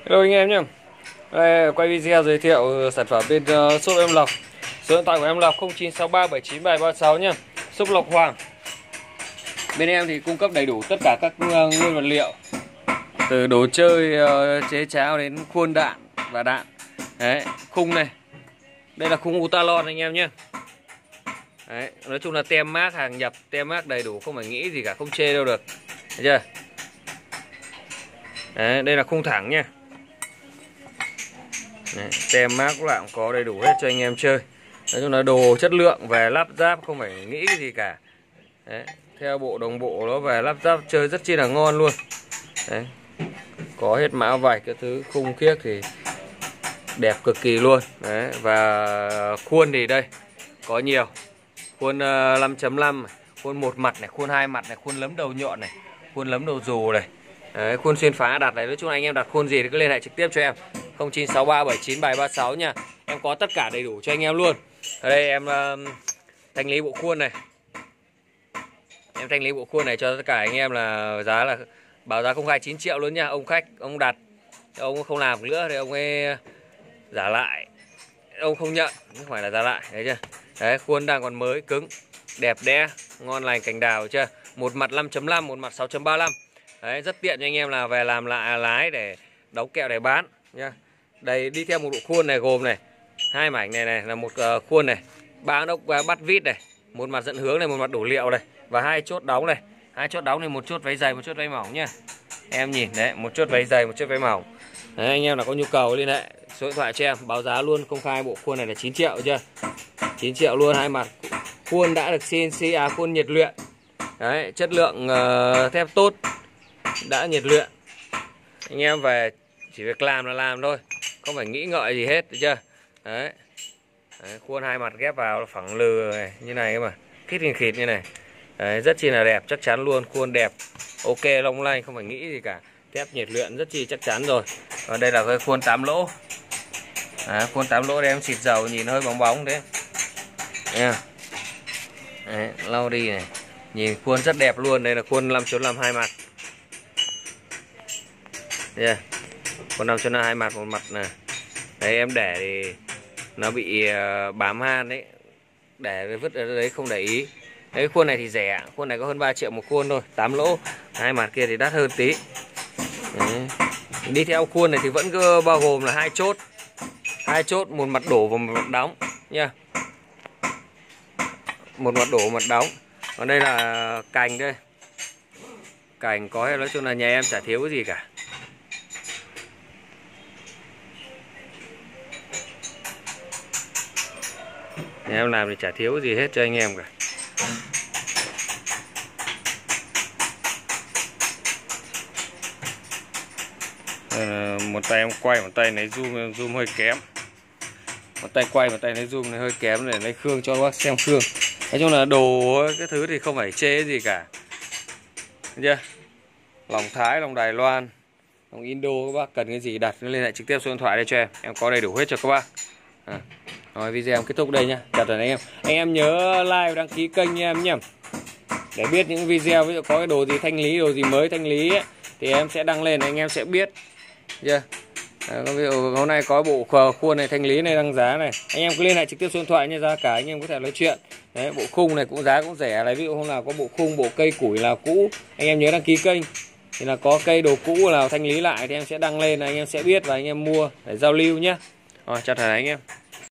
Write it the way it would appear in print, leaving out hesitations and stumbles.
Hello anh em nhé. Đây, quay video giới thiệu sản phẩm bên shop Em Lộc. Số điện thoại của Em Lộc 0963793736 nhé. Shop Lộc Hoàng. Bên em thì cung cấp đầy đủ tất cả các nguyên vật liệu, từ đồ chơi chế cháo đến khuôn đạn và đạn. Đấy, khung này. Đây là khung Utalon anh em nhé. Đấy, nói chung là tem mác hàng nhập, tem mác đầy đủ, không phải nghĩ gì cả, không chê đâu được. Thấy chưa? Đấy, đây là khung thẳng nha. Đấy, tem mác cũng là có đầy đủ hết cho anh em chơi. Nói chung là đồ chất lượng về lắp ráp không phải nghĩ gì cả. Đấy, theo bộ đồng bộ nó về lắp ráp chơi rất chi là ngon luôn. Đấy, có hết mã vạch cái thứ, khung khiếc thì đẹp cực kỳ luôn. Đấy, và khuôn thì đây có nhiều. Khuôn 5.5, khuôn một mặt này, khuôn hai mặt này, khuôn lấm đầu nhọn này, khuôn lấm đầu dù này. Đấy, khuôn xuyên phá đặt này. Nói chung là anh em đặt khuôn gì thì cứ liên hệ trực tiếp cho em 0963793736 nha. Em có tất cả đầy đủ cho anh em luôn. Ở đây em thanh lý bộ khuôn này. Em thanh lý bộ khuôn này cho tất cả anh em là giá là báo giá công khai 9 triệu luôn nha. Ông khách, ông đặt, ông không làm nữa thì ông ấy giả lại. Ông không nhận, không phải là giả lại, thấy chưa? Đấy, khuôn đang còn mới, cứng, đẹp đẽ, ngon lành cành đào chưa? Một mặt 5.5, một mặt 6.35. Đấy, rất tiện cho anh em là về làm lại lái để đóng kẹo để bán nha. Đây đi theo một bộ khuôn này gồm này, hai mảnh này là một khuôn này, ba ốc bắt vít này, một mặt dẫn hướng này, một mặt đổ liệu này và hai chốt đóng này. Hai chốt đóng này, một chốt váy dày, một chốt váy mỏng nhá. Em nhìn đấy, một chốt váy dày, một chốt váy mỏng. Đấy, anh em nào có nhu cầu liên hệ số điện thoại cho em, báo giá luôn công khai bộ khuôn này là 9 triệu chưa? 9 triệu luôn, hai mặt. Khuôn đã được CNC khuôn nhiệt luyện. Đấy, chất lượng thép tốt, đã nhiệt luyện. Anh em về chỉ việc làm là làm thôi, không phải nghĩ ngợi gì hết, được chưa? Đấy. Đấy, khuôn hai mặt ghép vào phẳng lừ này, như này mà khít khịt như này. Đấy, rất chi là đẹp, chắc chắn luôn. Khuôn đẹp, ok, long lanh, không phải nghĩ gì cả. Thép nhiệt luyện rất chi chắc chắn rồi. Và đây là cái khuôn 8 lỗ. Đấy, khuôn 8 lỗ đây em xịt dầu nhìn hơi bóng bóng thế. Đấy, lau đi này, nhìn khuôn rất đẹp luôn. Đây là khuôn 5.5 hai mặt. Yeah. Khuôn 5.5 hai mặt, một mặt này. Đấy, em để thì nó bị bám han đấy, để vứt ở đấy không để ý. Đấy, khuôn này thì rẻ, khuôn này có hơn 3 triệu một khuôn thôi, 8 lỗ. Hai mặt kia thì đắt hơn tí. Đấy. Đi theo khuôn này thì vẫn cứ bao gồm là hai chốt. Hai chốt, một mặt đổ và một mặt đóng nha. Một mặt đổ, một mặt đóng. Còn đây là cành đây. Cành có, nói chung là nhà em chả thiếu cái gì cả. Nhà em làm thì chả thiếu cái gì hết cho anh em cả. Một tay em quay, một tay lấy zoom hơi kém. Một tay quay, một tay lấy zoom này hơi kém để lấy khương cho bác xem khương. Nói chung là đồ cái thứ thì không phải chê gì cả. Thấy chưa? Lòng Thái, lòng Đài Loan, lòng Indo, các bác cần cái gì đặt liên hệ trực tiếp số điện thoại đây cho em có đầy đủ hết cho các bác. Rồi, video em kết thúc đây nhá. Chào tạm anh em. Anh em nhớ like và đăng ký kênh em nhé, để biết những video ví dụ có cái đồ gì thanh lý, đồ gì mới thanh lý ấy, thì em sẽ đăng lên, anh em sẽ biết. Yeah. Ví dụ hôm nay có bộ khuôn này thanh lý này đăng giá này, anh em cứ liên hệ trực tiếp số điện thoại nha, giá cả anh em có thể nói chuyện. Đấy, bộ khung này cũng giá cũng rẻ này, ví dụ hôm nào có bộ khung, bộ cây củi nào cũ, anh em nhớ đăng ký kênh, thì là có cây đồ cũ nào thanh lý lại thì em sẽ đăng lên, anh em sẽ biết và anh em mua để giao lưu nhé. Rồi, chào thầy anh em.